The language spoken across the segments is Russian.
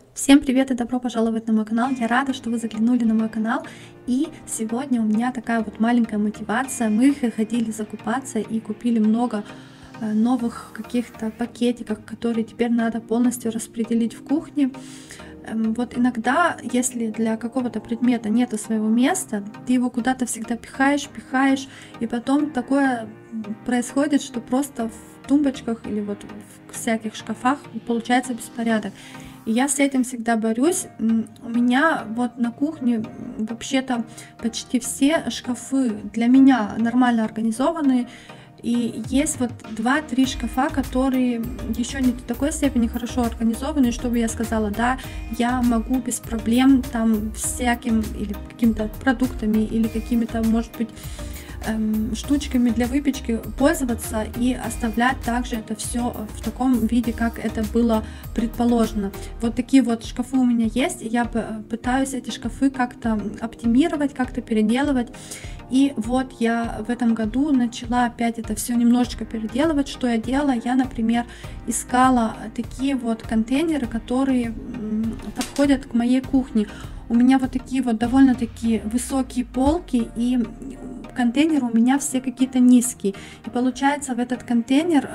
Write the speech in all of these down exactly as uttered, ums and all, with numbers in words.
Всем привет и добро пожаловать на мой канал. Я рада, что вы заглянули на мой канал. И сегодня у меня такая вот маленькая мотивация. Мы ходили закупаться и купили много э, новых каких-то пакетиков, которые теперь надо полностью распределить в кухне. Эм, Вот иногда, если для какого-то предмета нету своего места, ты его куда-то всегда пихаешь, пихаешь, и потом такое м, происходит, что просто в тумбочках или вот в всяких шкафах получается беспорядок. И я с этим всегда борюсь. М, У меня вот на кухне м, вообще-то почти все шкафы для меня нормально организованы. И есть вот два-три шкафа, которые еще не до такой степени хорошо организованы, чтобы я сказала, да, я могу без проблем там всяким или какими-то продуктами или какими-то, может быть, эм, штучками для выпечки пользоваться и оставлять также это все в таком виде, как это было предположено. Вот такие вот шкафы у меня есть, и я п- пытаюсь эти шкафы как-то оптимировать, как-то переделывать. И вот я в этом году начала опять это все немножечко переделывать. Что я делала? Я, например, искала такие вот контейнеры, которые м, подходят к моей кухне. У меня вот такие вот довольно-таки высокие полки, и контейнеры у меня все какие-то низкие. И получается, в этот контейнер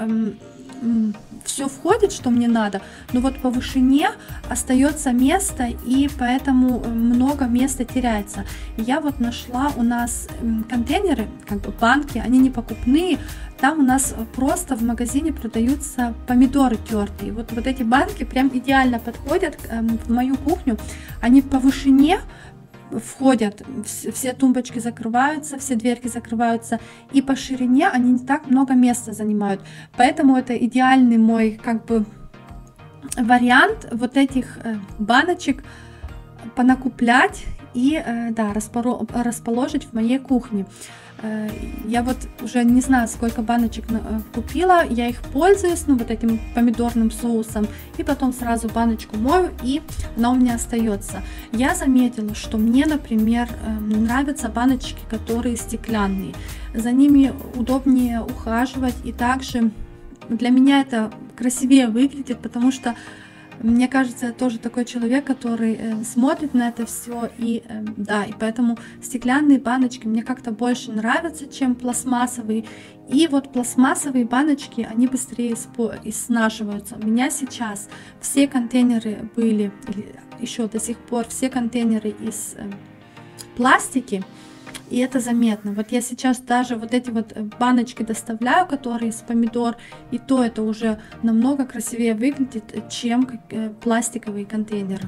все входит, что мне надо, но вот по вышине остается место, и поэтому э, много места теряется. И я вот нашла у нас м, контейнеры, как бы банки, они не покупные, там у нас просто в магазине продаются помидоры тертые. Вот, вот эти банки прям идеально подходят эм, в мою кухню, они по вышине входят, вс- все тумбочки закрываются, все дверки закрываются, и по ширине они не так много места занимают. Поэтому это идеальный мой как бы вариант вот этих э, баночек понакуплять и э, да, распоро- расположить в моей кухне. Э, Я вот уже не знаю, сколько баночек на- э, купила, я их пользуюсь, ну, вот этим помидорным соусом, и потом сразу баночку мою, и она у меня остается. Я заметила, что мне, например, э, нравятся баночки, которые стеклянные. За ними удобнее ухаживать, и также для меня это красивее выглядит, потому что мне кажется, я тоже такой человек, который э, смотрит на это все, и э, да, и поэтому стеклянные баночки мне как-то больше нравятся, чем пластмассовые. И вот пластмассовые баночки, они быстрее испо- изнашиваются. У меня сейчас все контейнеры были, еще до сих пор все контейнеры из э, пластики, и это заметно. Вот я сейчас даже вот эти вот э, баночки доставляю, которые из помидор, и то это уже намного красивее выглядит, э, чем как, э, пластиковые контейнеры.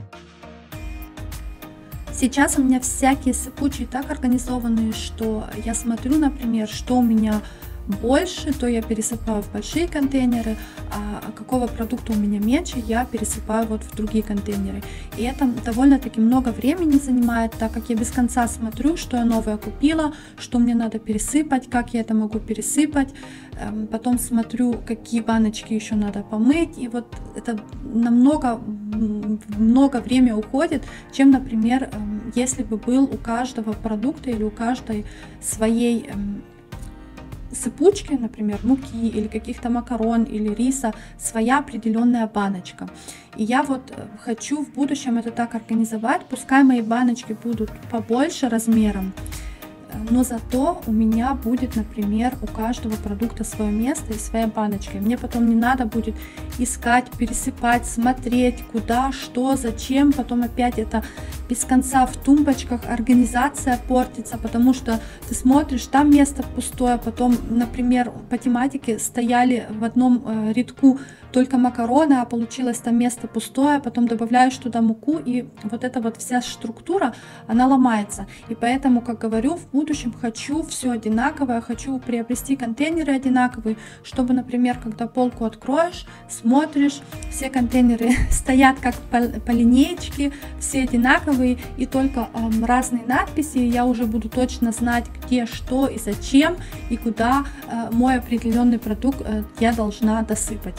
Сейчас у меня всякие сыпучие так организованные, что я смотрю, например, что у меня больше, то я пересыпаю в большие контейнеры, а а какого продукта у меня меньше, я пересыпаю вот в другие контейнеры. И это довольно-таки много времени занимает, так как я без конца смотрю, что я новое купила, что мне надо пересыпать, как я это могу пересыпать. Эм, Потом смотрю, какие баночки еще надо помыть. И вот это намного м, много времени уходит, чем, например, эм, если бы был у каждого продукта или у каждой своей эм, сыпучки, например, муки или каких-то макарон или риса, своя определенная баночка. И я вот э, хочу в будущем это так организовать, пускай мои баночки будут побольше размером, но зато у меня будет, например, у каждого продукта свое место и своя баночка. И мне потом не надо будет искать, пересыпать, смотреть, куда, что, зачем. Потом опять это без конца в тумбочках, организация портится, потому что ты смотришь, там место пустое. Потом, например, по тематике стояли в одном э, рядку только макароны, а получилось там место пустое. Потом добавляешь туда муку, и вот эта вот вся структура, она ломается. И поэтому, как говорю, в будущем хочу все одинаковое, хочу приобрести контейнеры одинаковые, чтобы, например, когда полку откроешь, смотришь, все контейнеры стоят как по, по линеечке, все одинаковые, и только эм, разные надписи, и я уже буду точно знать, где, что и зачем, и куда э, мой определенный продукт э, я должна досыпать.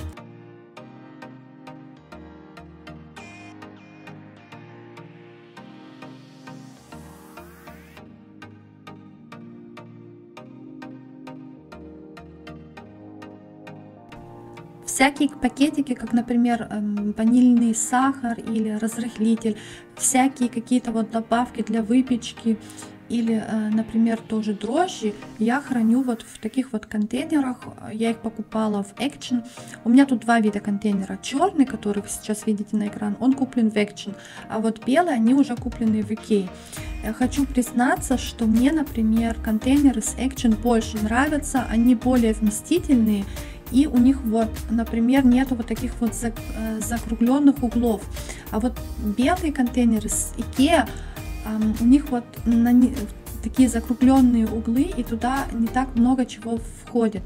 В всякие пакетики, как, например, ванильный сахар или разрыхлитель, всякие какие-то вот добавки для выпечки или, например, тоже дрожжи, я храню вот в таких вот контейнерах. Я их покупала в Action. У меня тут два вида контейнера. Черный, который вы сейчас видите на экран, он куплен в Action, а вот белые, они уже куплены в Икее. Я хочу признаться, что мне, например, контейнеры с Action больше нравятся, они более вместительные, и у них вот, например, нету вот таких вот закругленных углов. А вот белые контейнеры с Икеа, у них вот на, такие закругленные углы, и туда не так много чего входит.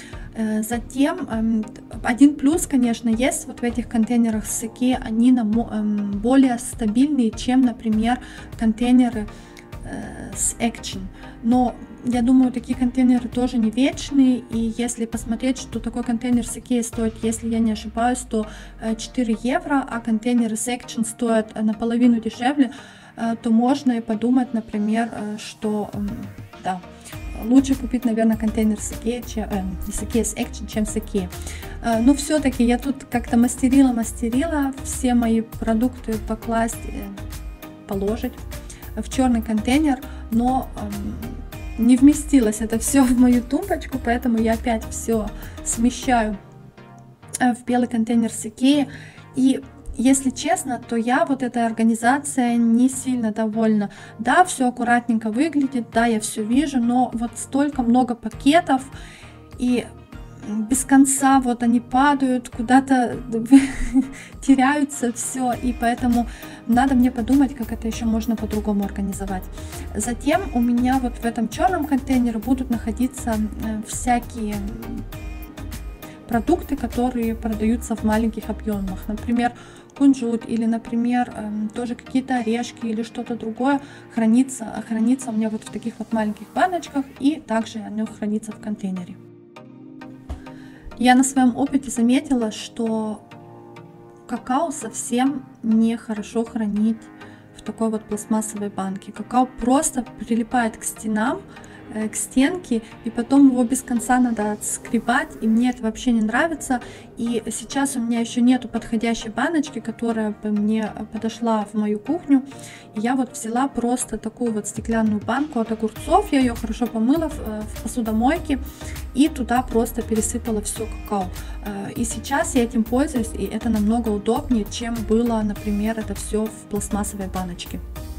Затем один плюс, конечно, есть вот в этих контейнерах с Икеа, они более стабильные, чем, например, контейнеры с Action. Но я думаю, такие контейнеры тоже не вечные, и если посмотреть, что такой контейнер с Икеа стоит, если я не ошибаюсь, то четыре евро, а контейнеры с Action стоят наполовину дешевле, то можно и подумать, например, что да, лучше купить, наверное, контейнер с Икеа, чем, э, не с Икеа, с Action, чем с Икеа. Но все-таки я тут как-то мастерила-мастерила все мои продукты покласть, положить в черный контейнер, но э, не вместилось это все в мою тумбочку, поэтому я опять все смещаю в белый контейнер с Икеа. И если честно, то я вот этой организацией не сильно довольна. Да, все аккуратненько выглядит, да, я все вижу, но вот столько много пакетов, и без конца вот они падают, куда-то теряются, все, и поэтому надо мне подумать, как это еще можно по-другому организовать. Затем у меня вот в этом черном контейнере будут находиться всякие продукты, которые продаются в маленьких объемах, например, кунжут или, например, тоже какие-то орешки или что-то другое хранится, хранится у меня вот в таких вот маленьких баночках, и также оно хранится в контейнере. Я на своем опыте заметила, что какао совсем не хорошо хранить в такой вот пластмассовой банке. Какао просто прилипает к стенам, к стенке, и потом его без конца надо отскребать, и мне это вообще не нравится. И сейчас у меня еще нету подходящей баночки, которая бы мне подошла в мою кухню. И я вот взяла просто такую вот стеклянную банку от огурцов, я ее хорошо помыла в, в посудомойке, и туда просто пересыпала все какао. И сейчас я этим пользуюсь, и это намного удобнее, чем было, например, это все в пластмассовой баночке.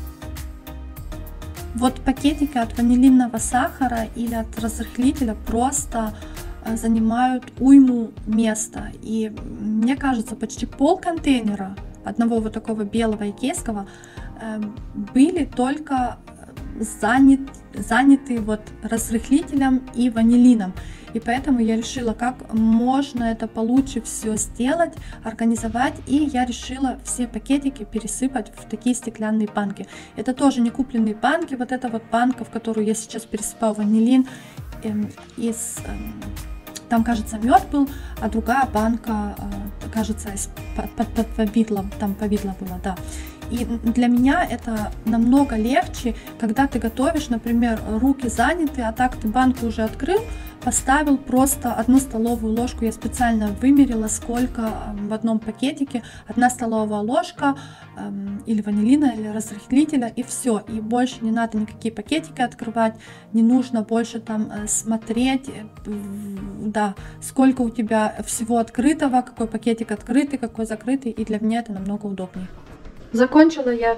Вот пакетики от ванилинного сахара или от разрыхлителя просто занимают уйму места. И мне кажется, почти пол контейнера одного вот такого белого икейского были только занят, заняты вот разрыхлителем и ванилином. И поэтому я решила, как можно это получше все сделать, организовать. И я решила все пакетики пересыпать в такие стеклянные банки. Это тоже не купленные банки. Вот эта вот банка, в которую я сейчас пересыпаю ванилин, эм, из, эм, там, кажется, мед был, а другая банка, э, кажется, из, под, под, под повидло, там повидло было, да. И для меня это намного легче, когда ты готовишь, например, руки заняты, а так ты банку уже открыл, поставил просто одну столовую ложку, я специально вымерила, сколько в одном пакетике, одна столовая ложка э, или ванилина, или разрыхлителя, и все, и больше не надо никакие пакетики открывать, не нужно больше там э, смотреть, э, да, сколько у тебя всего открытого, какой пакетик открытый, какой закрытый, и для меня это намного удобнее. Закончила я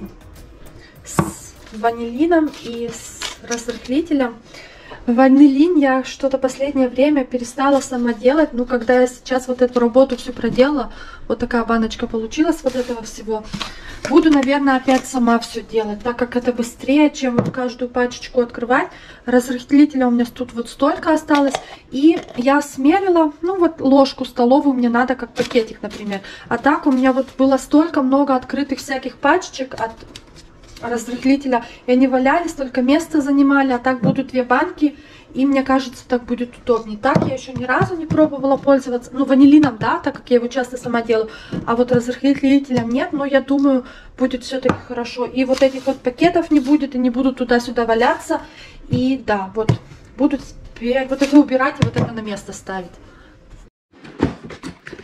с ванилином и с разрыхлителем. Ванилин я что-то последнее время перестала сама делать. Ну, когда я сейчас вот эту работу всю проделала, вот такая баночка получилась вот этого всего. Буду, наверное, опять сама все делать, так как это быстрее, чем каждую пачечку открывать. Разрыхлителя у меня тут вот столько осталось. И я смерила, ну вот ложку столовую мне надо, как пакетик, например. А так у меня вот было столько много открытых всяких пачечек от разрыхлителя. И они валялись, только место занимали. А так будут две банки. И мне кажется, так будет удобнее. Так я еще ни разу не пробовала пользоваться. Ну, ванилином, да, так как я его часто сама делаю. А вот разрыхлителем нет. Но я думаю, будет все-таки хорошо. И вот этих вот пакетов не будет. И не будут туда-сюда валяться. И да, вот будут вот это убирать и вот это на место ставить.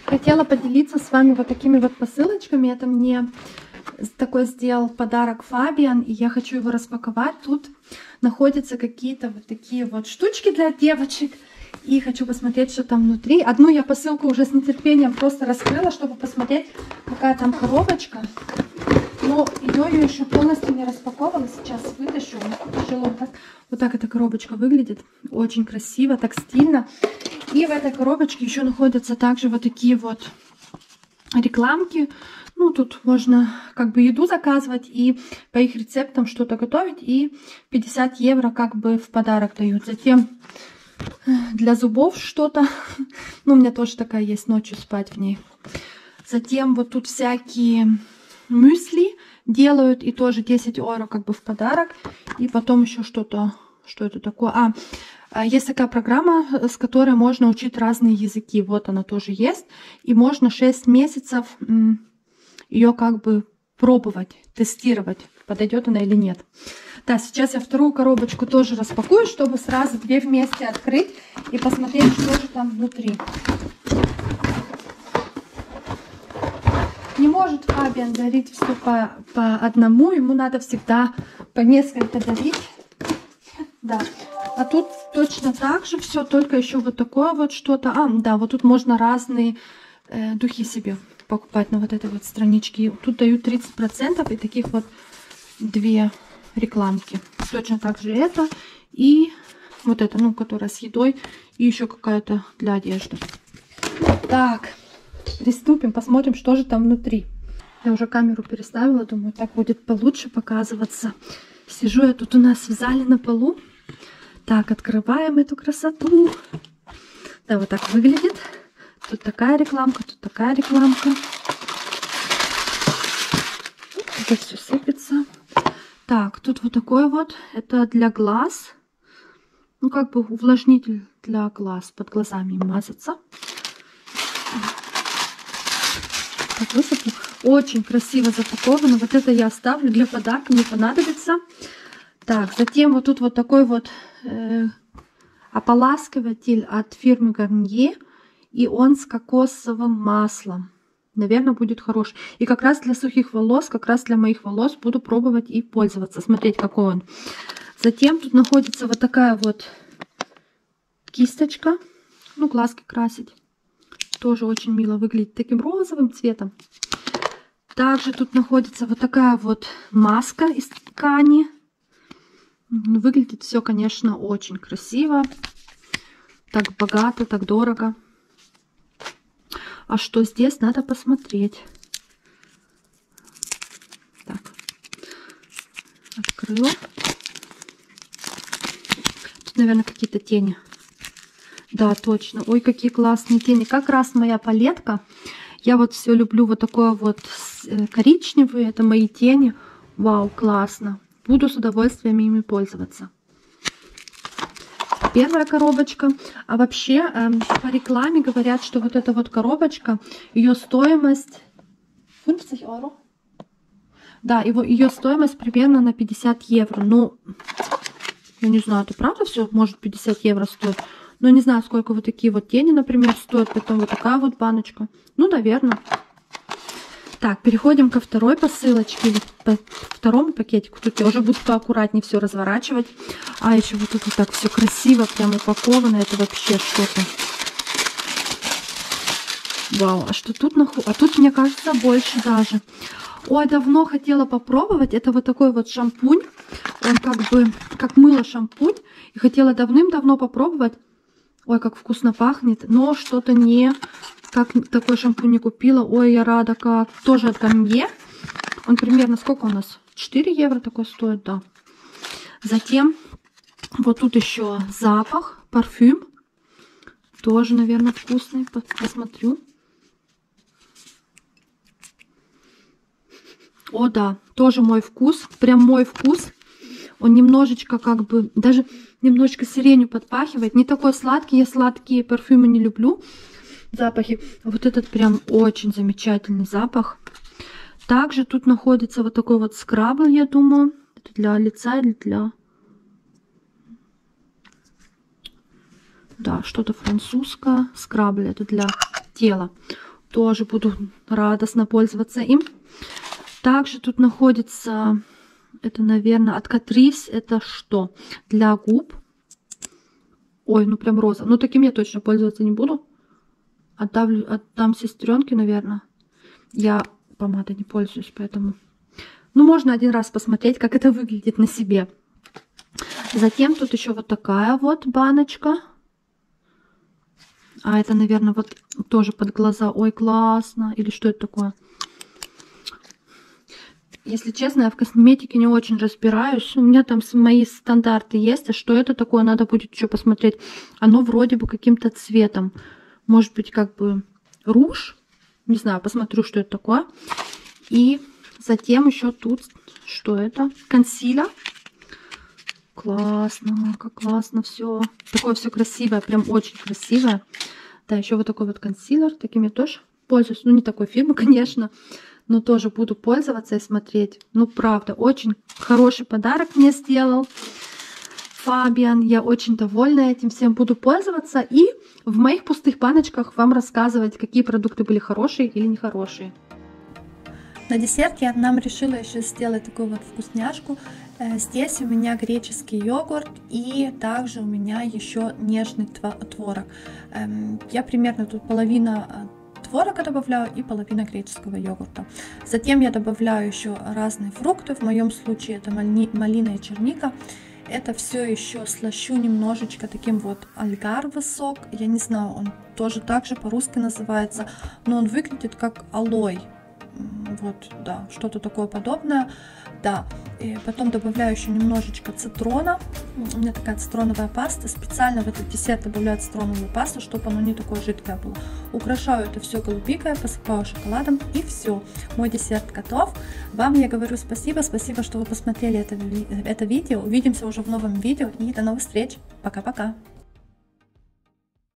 Хотела поделиться с вами вот такими вот посылочками. Это мне такой сделал подарок Фабиан, и я хочу его распаковать. Тут находятся какие-то вот такие вот штучки для девочек. И хочу посмотреть, что там внутри. Одну я посылку уже с нетерпением просто раскрыла, чтобы посмотреть, какая там коробочка. Но ее я еще полностью не распаковала. Сейчас вытащу. Тяжело. Вот так эта коробочка выглядит. Очень красиво, так стильно. И в этой коробочке еще находятся также вот такие вот рекламки. Ну, тут можно как бы еду заказывать и по их рецептам что-то готовить. И пятьдесят евро как бы в подарок дают. Затем для зубов что-то. Ну, у меня тоже такая есть, ночью спать в ней. Затем вот тут всякие мюсли делают. И тоже десять евро как бы в подарок. И потом еще что-то. Что это такое? А, есть такая программа, с которой можно учить разные языки. Вот она тоже есть. И можно шесть месяцев ее как бы пробовать, тестировать, подойдет она или нет. Да, сейчас я вторую коробочку тоже распакую, чтобы сразу две вместе открыть и посмотреть, что же там внутри. Не может Фабиан дарить все по, по одному, ему надо всегда по несколько дарить. Да, а тут точно так же все, только еще вот такое вот что-то. А, да, вот тут можно разные э, духи себе покупать на вот этой вот страничке. Тут дают тридцать процентов и таких вот две рекламки. Точно так же это и вот это, ну, которая с едой, и еще какая-то для одежды. Так, приступим, посмотрим, что же там внутри. Я уже камеру переставила, думаю, так будет получше показываться. Сижу я тут у нас в зале на полу. Так, открываем эту красоту. Да, вот так выглядит. Тут такая рекламка, тут такая рекламка. Уже все сыпется. Так, тут вот такой вот. Это для глаз. Ну, как бы увлажнитель для глаз. Под глазами мазаться. Так, высыпу. Очень красиво запаковано. Вот это я оставлю для подарка. Мне понадобится. Так, затем вот тут вот такой вот э, ополаскиватель от фирмы Garnier. И он с кокосовым маслом. Наверное, будет хороший. И как раз для сухих волос, как раз для моих волос буду пробовать и пользоваться. Смотреть, какой он. Затем тут находится вот такая вот кисточка. Ну, глазки красить. Тоже очень мило выглядит таким розовым цветом. Также тут находится вот такая вот маска из ткани. Выглядит все, конечно, очень красиво. Так богато, так дорого. А что здесь, надо посмотреть. Так. Открыла. Тут, наверное, какие-то тени. Да, точно. Ой, какие классные тени. Как раз моя палетка. Я вот все люблю вот такое вот коричневый. Это мои тени. Вау, классно. Буду с удовольствием ими пользоваться. Первая коробочка. А вообще э, по рекламе говорят, что вот эта вот коробочка, ее стоимость пятьдесят евро. Да, его, ее стоимость примерно на пятьдесят евро. Ну, я не знаю, это правда все может пятьдесят евро стоит? Но не знаю, сколько вот такие вот тени, например, стоят. Потом вот такая вот баночка. Ну, наверное. Так, переходим ко второй посылочке, по второму пакетику. Тут я уже буду поаккуратнее все разворачивать. А еще вот тут вот так все красиво, прям упаковано. Это вообще что-то. Вау, а что тут нахуй? А тут, мне кажется, больше даже. Ой, давно хотела попробовать. Это вот такой вот шампунь. Он как бы, как мыло-шампунь. И хотела давным-давно попробовать. Ой, как вкусно пахнет. Но что-то не... Как такой шампунь не купила. Ой, я рада как. Тоже от Garnier. Он примерно сколько у нас? четыре евро такой стоит, да. Затем вот тут еще запах. Парфюм. Тоже, наверное, вкусный. Посмотрю. О, да. Тоже мой вкус. Прям мой вкус. Он немножечко как бы... Даже немножечко сиренью подпахивает. Не такой сладкий. Я сладкие парфюмы не люблю. Запахи. Вот этот прям очень замечательный запах. Также тут находится вот такой вот скрабл, я думаю. Это для лица или для... Да, что-то французское. Скрабл. Это для тела. Тоже буду радостно пользоваться им. Также тут находится, это, наверное, от Catrice. Это что? Для губ. Ой, ну прям роза. Ну таким я точно пользоваться не буду. Отдавлю, отдам сестренке, наверное. Я помадой не пользуюсь, поэтому... Ну, можно один раз посмотреть, как это выглядит на себе. Затем тут еще вот такая вот баночка. А это, наверное, вот тоже под глаза. Ой, классно. Или что это такое? Если честно, я в косметике не очень разбираюсь. У меня там мои стандарты есть. А что это такое, надо будет еще посмотреть. Оно вроде бы каким-то цветом. Может быть, как бы рушь. Не знаю, посмотрю, что это такое. И затем еще тут, что это? Консилер. Классно, как классно все. Такое все красивое, прям очень красивое. Да, еще вот такой вот консилер. Таким я тоже пользуюсь. Ну, не такой фирмы, конечно. Но тоже буду пользоваться и смотреть. Ну, правда, очень хороший подарок мне сделал Фабиан. Я очень довольна этим всем. Буду пользоваться. И в моих пустых баночках вам рассказывать, какие продукты были хорошие или нехорошие. На десерт я нам решила еще сделать такую вот вкусняшку. Здесь у меня греческий йогурт и также у меня еще нежный творог. Я примерно тут половина творога добавляю и половина греческого йогурта. Затем я добавляю еще разные фрукты. В моем случае это малина и черника. Это все еще слащу немножечко таким вот альгарве сок. Я не знаю, он тоже так же по-русски называется, но он выглядит как алой. Вот, да, что-то такое подобное. Да, и потом добавляю еще немножечко цитрона. У меня такая цитроновая паста. Специально в этот десерт добавляю цитроновую пасту, чтобы оно не такое жидкое было. Украшаю это все голубикой, посыпаю шоколадом, и все. Мой десерт готов. Вам я говорю спасибо. Спасибо, что вы посмотрели это, это видео. Увидимся уже в новом видео. И до новых встреч. Пока-пока.